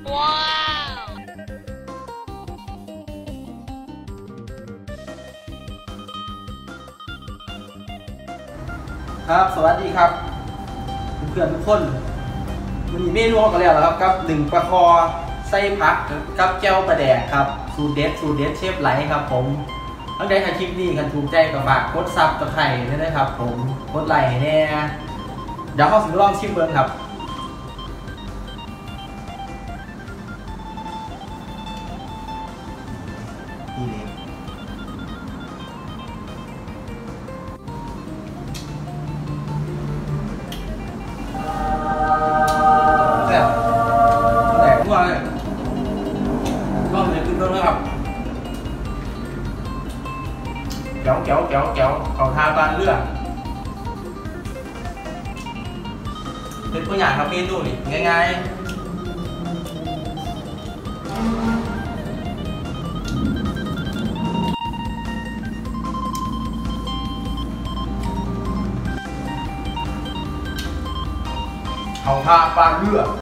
ว้าวครับสวัสดีครับเพื่อนทุกคนวันนี้เมนูกันแล้วครับกับหนึ่งปลาคอไส้ผักกับแก้วปลาแดกครับสูตรเด็ดเชฟไหลครับผมตั้งใจถ่ายคลิปนี้กันถูกใจกับฝากกดซับตะไคร่ด้วยนะครับผมกดไลค์ให้แน่เดี๋ยวเข้าสู่ลองชิมเบิ้งครับนี่เลยแซ่บแดกทั่วเลยลองเลยขึ้นเบิ้งเลยครับแก้วเขาทาบานเลือดเป็นตัวอย่างครับเมนูนี่ง่ายๆเขาทาบานเลือด